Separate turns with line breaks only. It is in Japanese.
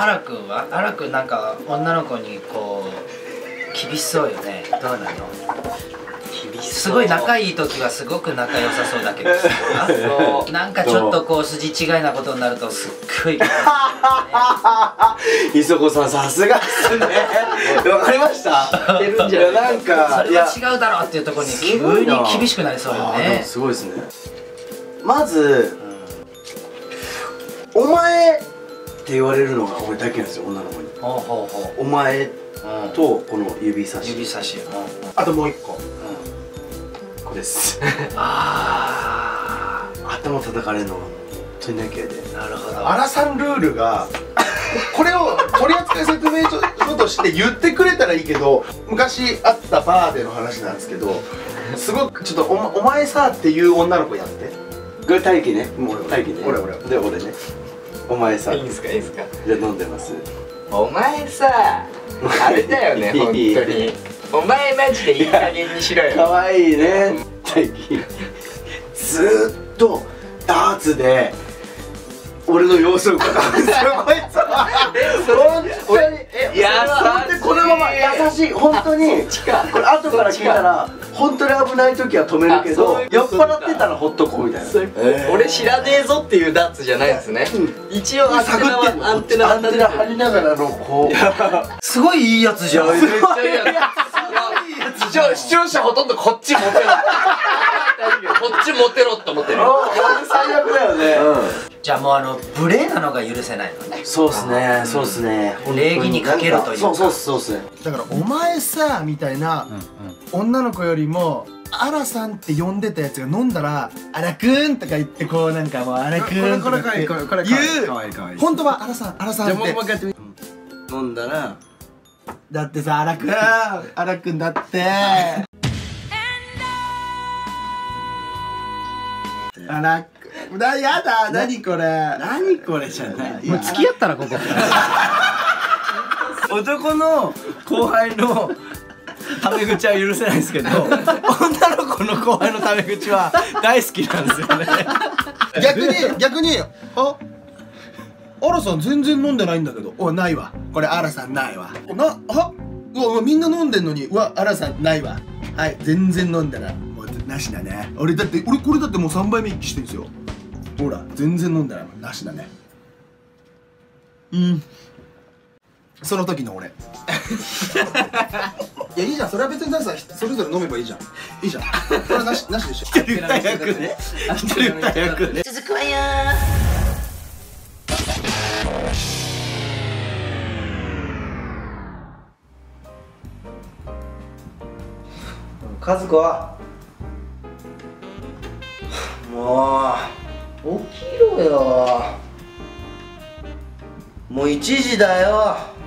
あらくんはあらくんなんか女の子にこう厳しそうよね。どうなの？すごい仲いい時はすごく仲良さそうだけどなんかちょっとこう筋違いなことになるとすっごい
磯子さんさすがっすね。わかりました。いやなんか
それは違うだろうっていうところに急に厳しくなりそうよね。
すごいですね。まずお前って言われるのが俺だけなんですよ、女の子に。お前とこの指差し、あともう一個これです。頭叩かれるのが本当になきゃで。
なるほど。
アラさんルールがこれを取扱説明書として言ってくれたらいいけど、昔あったバーでの話なんですけど、すごくちょっとお前さっていう女の子やって。
これ大輝ね、大輝ね。
俺
で俺ね。お前さ。
いいんすかいいんすか。
じゃあ飲んでます。
お前さ、あれだよね本当に。お前マジでいい加減にしろよ。
可愛いね、大輝。ずーっとダーツで俺の様子を伺うんですよ、こいつは。本当に本当にこのまま優しい、本当に。これ後から聞いたら本当に危ない時は止めるけど、酔っ払ってたらほっとこうみたいな。
俺知らねえぞっていうダーツじゃないんですね。一応アンテナ
張りながらのこう。
すごいいいやつじゃん。
めっちゃいいやつ。じゃあ視聴者ほとんどこっちモテろ。こっちモテろって思ってる。
最悪だよね。
じゃあもう無礼なのが許せないのね。
そうっすね、そうっすね。
礼儀にかけるというか。
そうっすね。
だから「お前さ」みたいな女の子よりも「あらさん」って呼んでたやつが飲んだら「あらくん」とか言ってこうなんかもう「あらくん」とかって言う。本当は「あらさん」「あらさん」って
飲んだら
だってさ「あらくん」「あらくん」だってあらくんやだ、何これ
何これじゃない。
もう付き合ったらここ。
男の後輩のタメ口は許せないですけど、女の子の後輩のタメ口は大好きなんですよね。
逆にあらさん全然飲んでないんだけど、おないわ、これあらさんないわ、うわみんな飲んでんのに、うわあらさんないわ、はい全然飲んだらもうなしだね。俺これだってもう3杯目一気してんすよ。ほら全然飲んだらなしだね。その時の俺。いやいいじゃん、それは別にさそれぞれ飲めばいいじゃん。いいじゃん、これはなしでしょ。一人二役ね、一人二役ね。
続くわよ
和子はもう起きろよ。もう1時だよ。